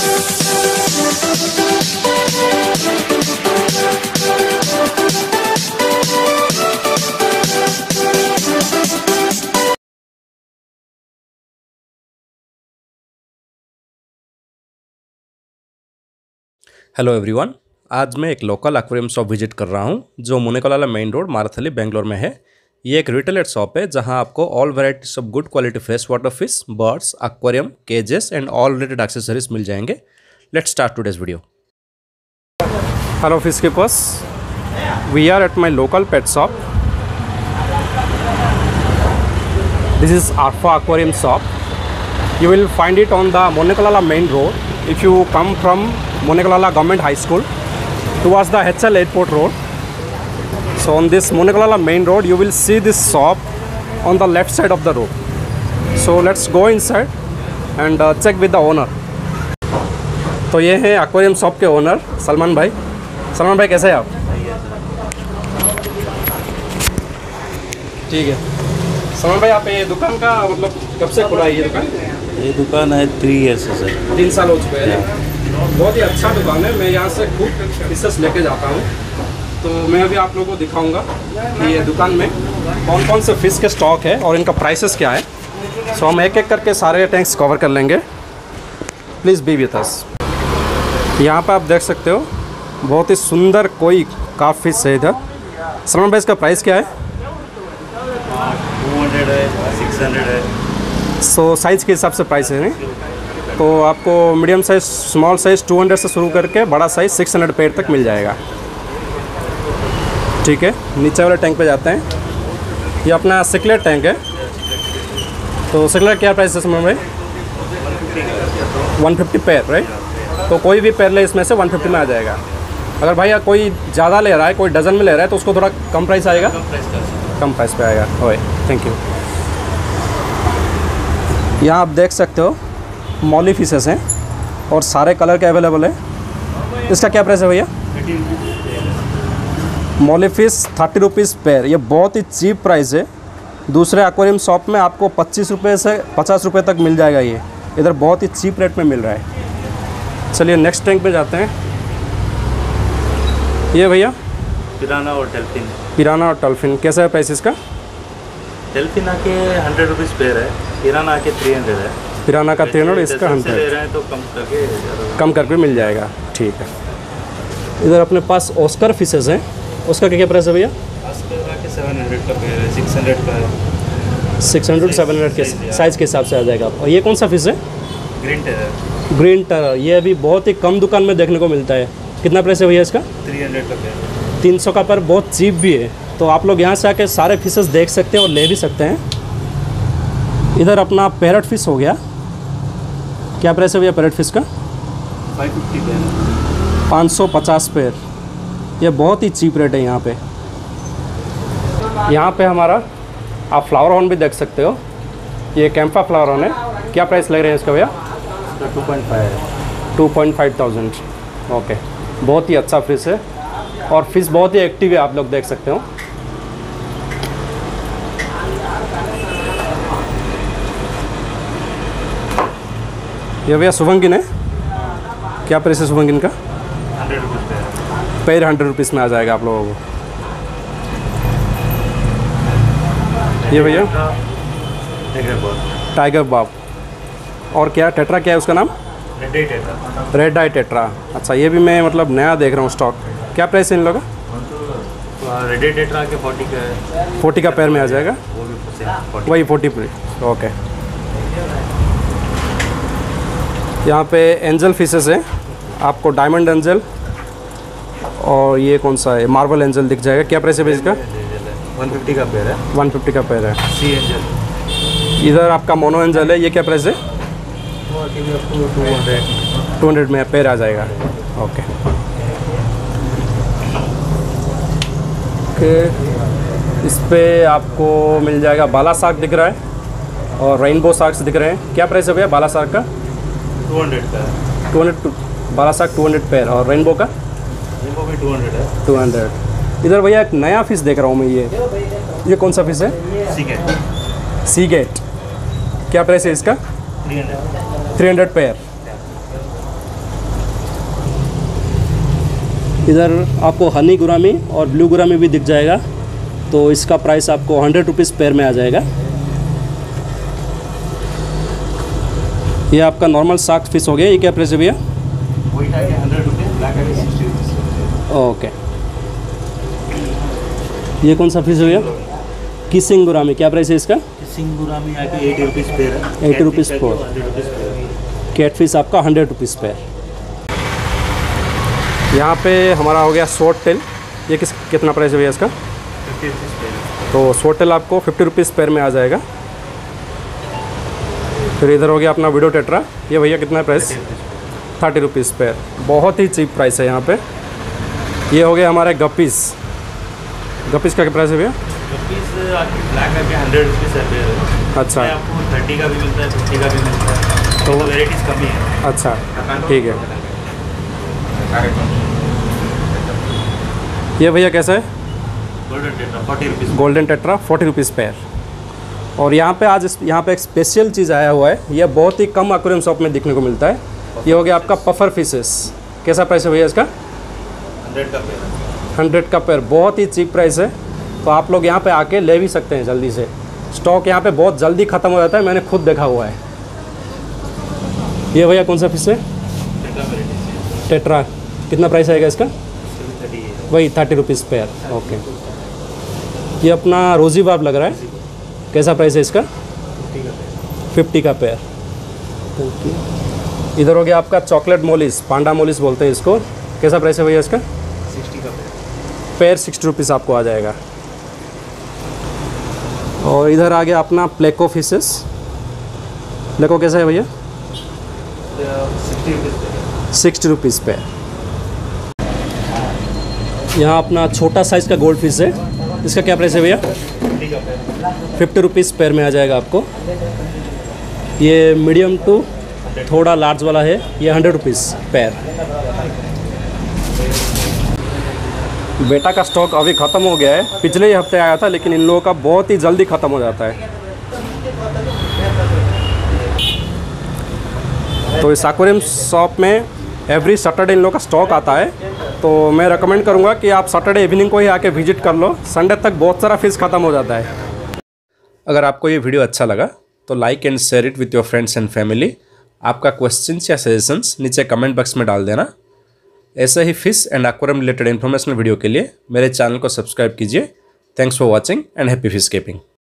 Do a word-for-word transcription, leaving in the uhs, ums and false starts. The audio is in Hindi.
हेलो एवरीवन, आज मैं एक लोकल एक्वेरियम शॉप विजिट कर रहा हूं जो मुनेकोलाला मेन रोड माराथली बेंगलोर में है। ये एक रिटेलर शॉप है जहां आपको all varieties of good quality fresh water fish, birds, aquarium, cages and all related accessories मिल जाएंगे। Let's start today's video. Hello fish keepers, we are at my local pet shop. This is Arfa aquarium shop. You will find it on the Munnekolala main road. If you come from Munnekolala Government High School towards the H L Airport Road. So on this Munnekolala main road, you will see this shop on the left side of the road. So let's go inside and uh, check with the owner. तो ये हैं एक्वेरियम शॉप के ओनर सलमान भाई। सलमान भाई कैसे हैं आप? ठीक है सलमान भाई, आप ये दुकान का मतलब कब से खुला है ये दुकान? ये दुकान है थ्री ईयर्स से सर। तीन साल हो चुके हैं। बहुत ही अच्छा दुकान है। मैं यहाँ से खूब फिशेस लेके जाता हूँ, तो मैं अभी आप लोगों को दिखाऊंगा कि ये दुकान में कौन कौन से फ़िश के स्टॉक है और इनका प्राइसेस क्या है। सो हम एक एक करके सारे टैंक्स कवर कर लेंगे। Please be with us. यहाँ पर आप देख सकते हो बहुत ही सुंदर कोई काफ फिश है इधर। सलमान भाई, इसका प्राइस क्या है? टू हंड्रेड है, सिक्स हंड्रेड है। सो so, साइज़ के हिसाब से प्राइस है नहीं? तो आपको medium size, small size two hundred से शुरू करके बड़ा साइज़ सिक्स हंड्रेड पेयर तक मिल जाएगा। ठीक है, नीचे वाले टैंक पे जाते हैं। ये अपना सिकलेट टैंक है। तो सिकलेट क्या प्राइस है सलमान भाई? One fifty pair, right? तो कोई भी पेयर ले इसमें से वन फिफ्टी में आ जाएगा। अगर भाई कोई ज़्यादा ले रहा है, कोई डज़न में ले रहा है, तो उसको थोड़ा कम प्राइस आएगा। कम प्राइस पे आएगा। ओए, थैंक यू। यहाँ आप देख सकते हो मॉली फिशेस हैं और सारे कलर के अवेलेबल है। इसका क्या प्राइस है भैया? Molly fish thirty rupees pair. ये बहुत ही चीप प्राइस है। दूसरे एक्वेरियम शॉप में आपको पच्चीस रुपये से पचास रुपये तक मिल जाएगा। ये इधर बहुत ही चीप रेट में मिल रहा है। चलिए नेक्स्ट टैंक पे जाते हैं। ये भैया पिराना और डेल्फिन। पिराना और डॉल्फिन कैसा है प्राइस इसका? डेल्फिन आके हंड्रेड रुपीज़ पेयर है, पिराना आके थ्री हंड्रेड है। पिराना का थ्री हंड्रेड, इसका हंड्रेड ले रहे हैं तो कम करके कम करके मिल जाएगा। ठीक है। इधर अपने पास ऑस्कर फिशेस हैं। उसका क्या क्या प्राइस है भैया? ऑस्कर आके सेवन हंड्रेड का पेयर है, सिक्स हंड्रेड का है। सिक्स हंड्रेड सेवन हंड्रेड के साइज़ के हिसाब से आ जाएगा। और ये कौन सा फिश है? Green terror. Green terror. ये अभी बहुत ही कम दुकान में देखने को मिलता है। कितना प्राइस है भैया इसका? थ्री हंड्रेड का पेयर। तीन सौ का, पर बहुत चीप भी है। तो आप लोग यहाँ से आके सारे फिशेस देख सकते हैं और ले भी सकते हैं। इधर अपना पैरट फिश हो गया। क्या प्राइस है भैया पैरट फिश का? फाइव फिफ्टी पेयर, पाँच सौ पचास पेयर। ये बहुत ही चीप रेट है यहाँ पे। यहाँ पे हमारा आप फ्लावर हॉर्न भी देख सकते हो। ये कैंपा फ्लावर हॉर्न है। क्या प्राइस लग रहे हैं इसका भैया? टू पॉइंट फाइव है। Two point five thousand. Okay, बहुत ही अच्छा फिश है और फिश बहुत ही एक्टिव है, आप लोग देख सकते हो। ये भैया सुभंगिन है। क्या प्राइस है सुभंगिन का? Hundred rupees pair. Pair hundred rupees में आ जाएगा आप लोगों को। ये भैया टाइगर बॉब। Tiger Bob. और क्या टेट्रा, क्या है उसका नाम? Red eye tetra. Red eye tetra. अच्छा, ये भी मैं मतलब नया देख रहा हूँ स्टॉक। क्या प्राइस है इन लोगों का? रेड आई टेट्रा के फोर्टी का है। फोर्टी का पेयर में आ जाएगा। वो भी वही फोर्टी पे। ओके। यहाँ पे एंजल फिशेस हैं। आपको डायमंड एंजल और ये कौन सा है, मार्बल एंजल दिख जाएगा। क्या प्राइस है भाई इसका? वन फिफ्टी का पेयर है। वन फिफ्टी का पेयर है। Sea angel. इधर आपका मोनो एंजल है। ये क्या प्राइस है? टू हंड्रेड टू हंड्रेड में पेयर आ जाएगा। Okay okay. इस पर आपको मिल जाएगा बाला साग दिख रहा है और रेनबो साग्स दिख रहे हैं। क्या प्राइस है भैया बाला साग का? टू हंड्रेड का है। Two hundred bala shark two hundred pair. और रेनबो का? रेनबो भी टू हंड्रेड है। Two hundred. इधर भैया एक नया फिश देख रहा हूँ मैं। ये ये कौन सा फिश है? सी गेट। सी गेट। क्या प्राइस है इसका? Three hundred. Three hundred pair. इधर आपको हनी गुरामी और ब्लू गुरामी भी दिख जाएगा, तो इसका प्राइस आपको हंड्रेड रुपीज़ पेयर में आ जाएगा। ये आपका नॉर्मल शार्क फिश हो गया, ये क्या प्राइस है भैया? हंड्रेड रुपीज़, ब्लैक आगे सिक्सटी रुपीज़। ओके, ये कौन सा फिश हो गया? किसिंग गुरामी, क्या प्राइस है इसका? किसिंग गुरामी आके एटी रुपीज़ पेयर है। एटी रुपीज़ पर। कैट फिश आपका हंड्रेड रुपीज़ पेयर। यहाँ पे हमारा हो गया शॉर्ट टेल, ये किस कितना प्राइस है भैया इसका? Fifty rupees pair. तो शॉर्ट टेल आपको फिफ्टी रुपीज़ पेयर में आ जाएगा। फिर इधर हो गया अपना वीडियो टेट्रा, ये भैया कितना प्राइस? थर्टी रुपीज़ पेयर, बहुत ही चीप प्राइस है यहाँ पे। ये हो गया हमारे गप्पीस, गप्पीस का क्या प्राइस है भैया? गप्पीस आपकी ब्लैक आके हंड्रेड रुपीज़ है पेयर। अच्छा, आपको थर्टी का भी मिलता है, फिफ्टी का भी मिलता है, तो वेराइटीज़ कमी है। अच्छा ठीक है। ये भैया कैसा है? Golden tetra forty rupees. Golden tetra forty rupees pair. और यहाँ पे आज इस यहाँ पे एक स्पेशल चीज़ आया हुआ है, यह बहुत ही कम एक्वेरियम शॉप में देखने को मिलता है। ये हो गया आपका पफर फिशेस, कैसा प्राइस है भैया इसका? हंड्रेड का पेयर। हंड्रेड का पेयर, बहुत ही चीप प्राइस है। तो आप लोग यहाँ पे आके ले भी सकते हैं जल्दी से, स्टॉक यहाँ पे बहुत जल्दी ख़त्म हो जाता है, मैंने खुद देखा हुआ है। ये भैया कौन सा फिश है? टेट्रा, कितना प्राइस आएगा इसका? वही थर्टी रुपीज़ पेयर। ओके, ये अपना रोजी बाब लग रहा है, कैसा प्राइस है इसका? फिफ्टी का पेयर। Thank you. इधर हो गया आपका चॉकलेट मोलिस, पांडा मोलिस बोलते हैं इसको, कैसा प्राइस है भैया इसका? सिक्सटी का पेयर। पेयर सिक्सटी रुपीज़ आपको आ जाएगा। और इधर आ गया अपना प्लेको फिशेस, प्लेको कैसा है भैया? Sixty rupees. Sixty rupees pair. यहाँ अपना छोटा साइज़ का गोल्ड फिश है, इसका क्या प्राइस है भैया? फिफ्टी रुपीज़ पेयर में आ जाएगा आपको। ये मीडियम टू थोड़ा लार्ज वाला है, ये हंड्रेड रुपीज़ पेयर। बेटा का स्टॉक अभी ख़त्म हो गया है, पिछले ही हफ्ते आया था, लेकिन इन लोगों का बहुत ही जल्दी ख़त्म हो जाता है। तो इस एक्वेरियम शॉप में एवरी सैटरडे इन लोगों का स्टॉक आता है, तो मैं रेकमेंड करूंगा कि आप सैटरडे इवनिंग को ही आके विजिट कर लो, संडे तक बहुत सारा फिश ख़त्म हो जाता है। अगर आपको ये वीडियो अच्छा लगा तो like and share it with your friends and family. आपका क्वेश्चंस या सजेशंस नीचे कमेंट बॉक्स में डाल देना। ऐसे ही fish and aquarium related informational video के लिए मेरे चैनल को सब्सक्राइब कीजिए। Thanks for watching and happy fish keeping.